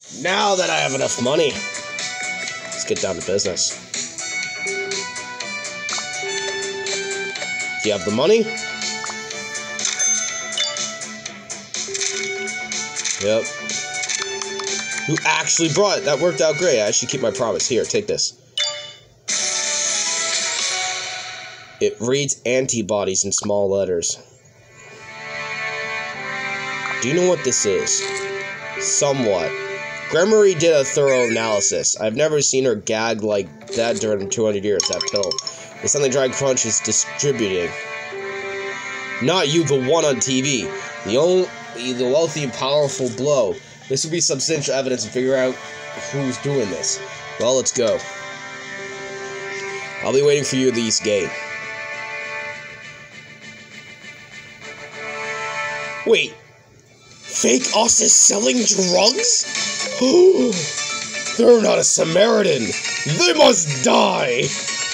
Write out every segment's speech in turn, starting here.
Now that I have enough money, let's get down to business. Do you have the money? Yep. You actually brought it. That worked out great. I should keep my promise. Here, take this. It reads antibodies in small letters. Do you know what this is? Somewhat. Gremory did a thorough analysis. I've never seen her gag like that during 200 years, that pill. It's something Dry Crunch is distributing. Not you, the one on TV. The wealthy and powerful blow. This would be substantial evidence to figure out who's doing this. Well, let's go. I'll be waiting for you at the East Gate. Wait. Fake us is selling drugs? They're not a Samaritan. They must die.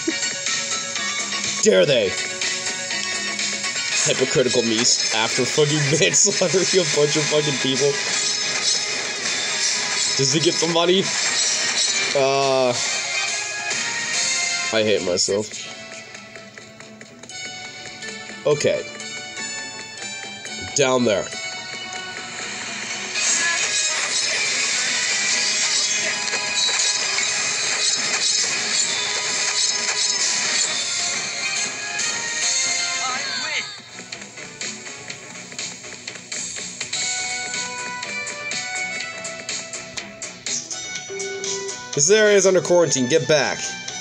Dare they? Hypocritical me's after fucking manslaughtering a bunch of fucking people. Just to get some money? I hate myself. Okay. Down there. This area is under quarantine. Get back.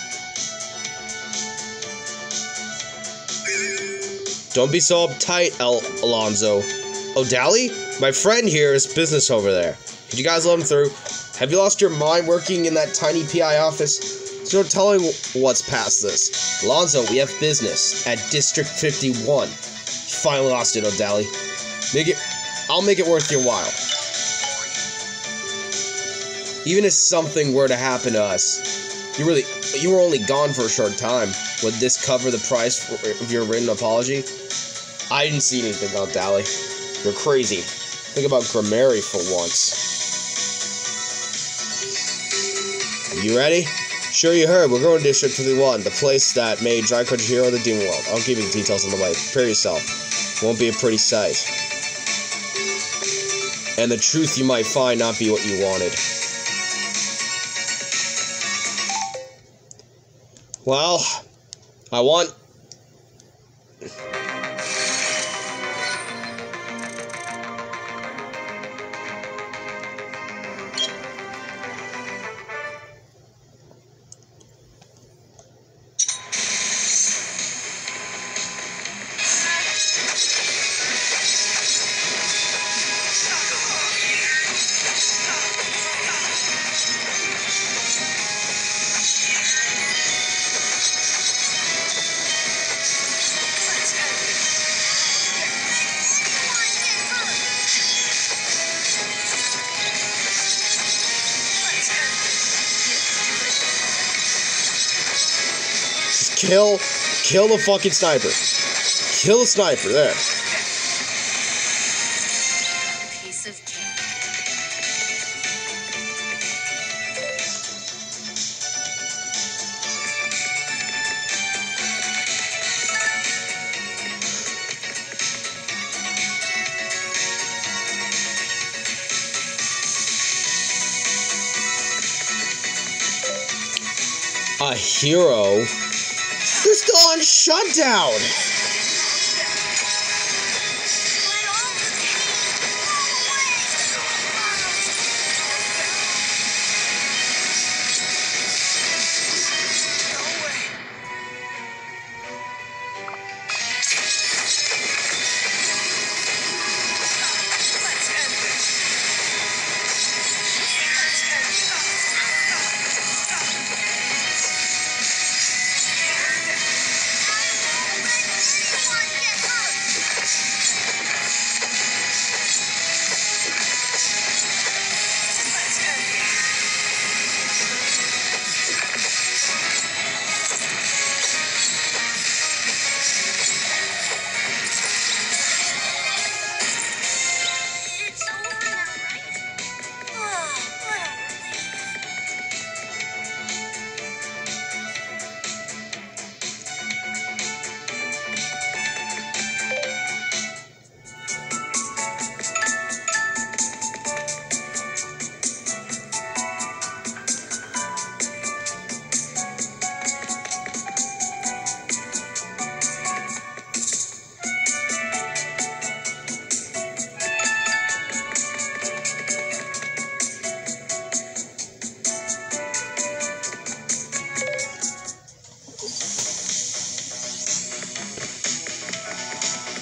Don't be so uptight, Alonzo. O'Daly? My friend here is business over there. Could you guys let him through? Have you lost your mind working in that tiny PI office? There's no telling what's past this. Alonzo, we have business at District 51. You finally lost it, O'Daly. I'll make it worth your while. Even if something were to happen to us, you were only gone for a short time. Would this cover the price of your written apology? I didn't see anything about Dally. You're crazy. Think about Gremory for once. You ready? Sure you heard. We're going to District 51, the place that made Dry Crunch hero of the Demon World. I'll give you the details on the way. Prepare yourself. Won't be a pretty sight. And the truth you might find not be what you wanted. Well, I want... Kill the fucking sniper. Kill the sniper, there. Piece of cake. A hero? They're still on shutdown!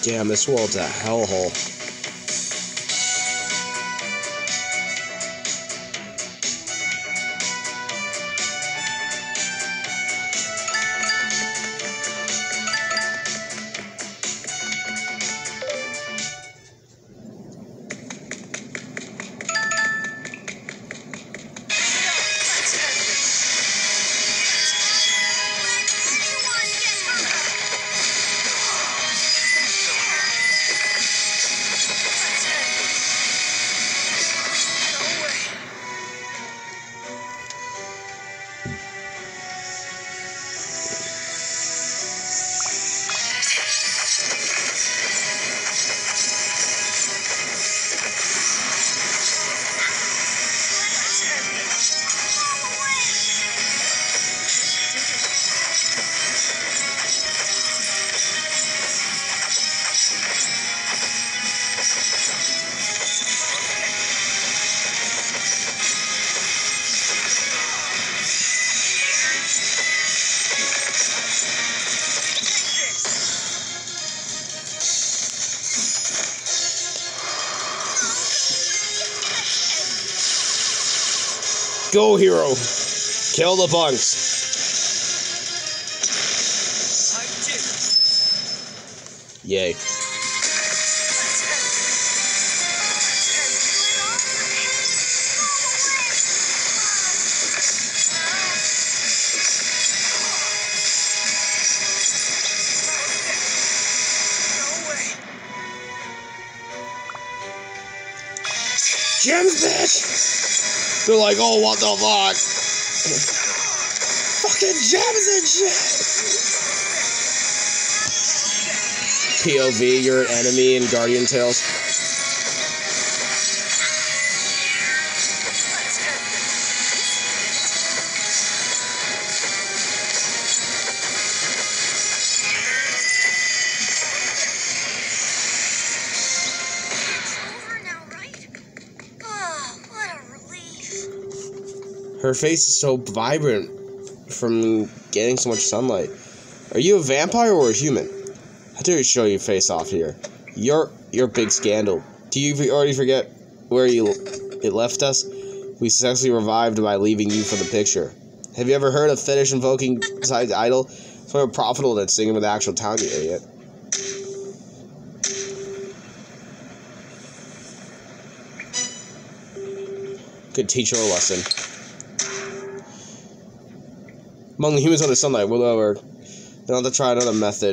Damn, this world's a hellhole. Go, hero! Kill the bunks! Yay. Gems, bitch! They're like, oh, what the fuck? Fucking gems and shit! POV, you're an enemy in Guardian Tales. Her face is so vibrant from getting so much sunlight. Are you a vampire or a human? I dare show you face off here. You're big scandal. Do you already forget where it left us? We successfully revived by leaving you for the picture. Have you ever heard of fetish invoking besides idol? It's more profitable than singing with the actual town, you idiot. Could teach her a lesson. Among the humans under sunlight, whatever. They don't have to try another method.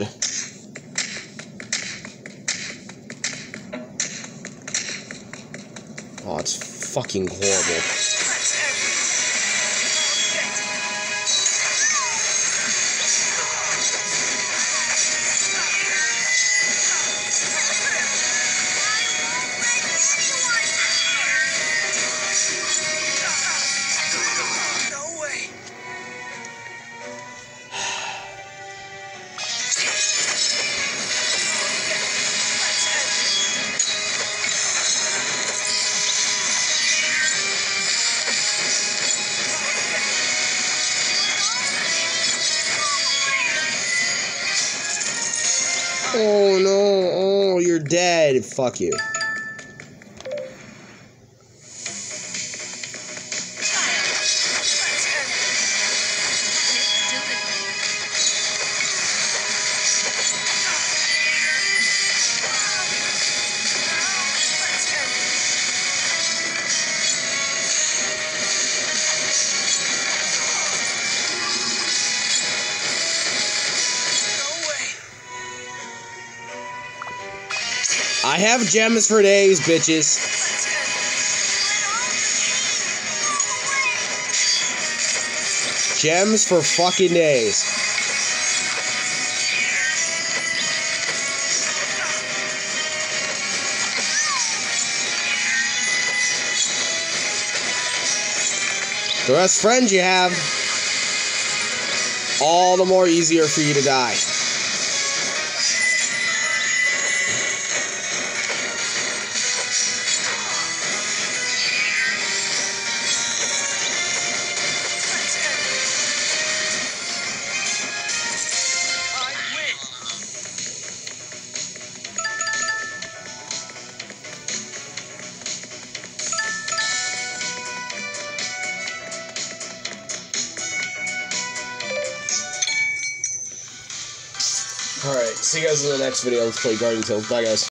Oh, it's fucking horrible. Oh no, oh, you're dead. Fuck you. I have gems for days, bitches. Gems for fucking days. The less friends you have, all the more easier for you to die. see you guys in the next video. Let's play Guardian Tales. Bye, guys.